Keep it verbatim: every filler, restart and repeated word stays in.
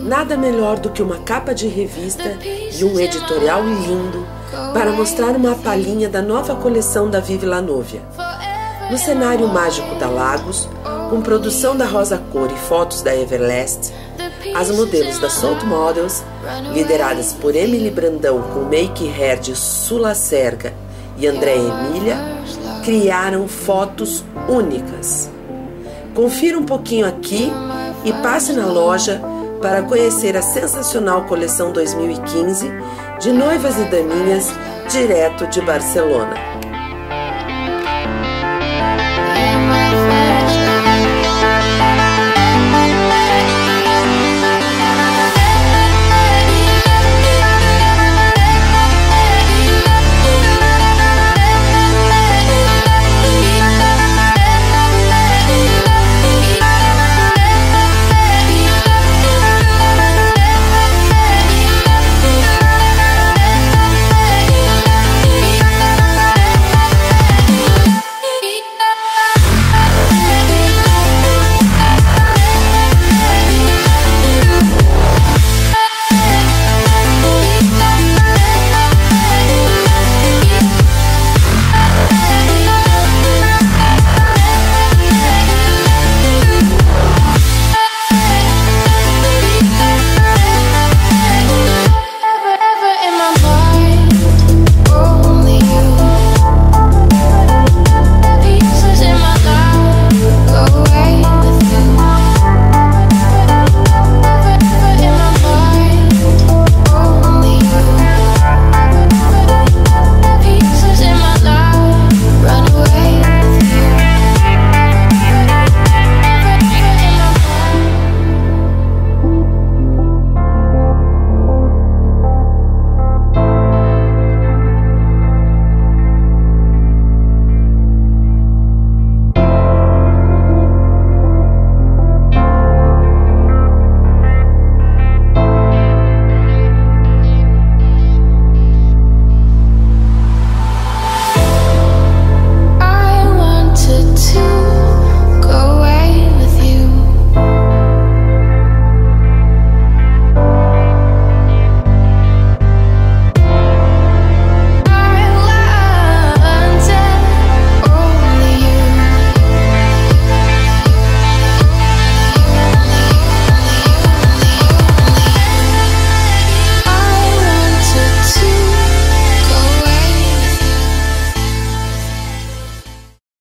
Nada melhor do que uma capa de revista e um editorial lindo para mostrar uma palhinha da nova coleção da Vive La Novia. No cenário mágico da Lagos, com produção da Rosa Cor e fotos da Everlast, as modelos da Soult Models, lideradas por Emily Brandão com make hair de Sula Serga e Andréa Emília, criaram fotos únicas. Confira um pouquinho aqui e passe na loja para conhecer a sensacional coleção dois mil e quinze de noivas e daminhas direto de Barcelona.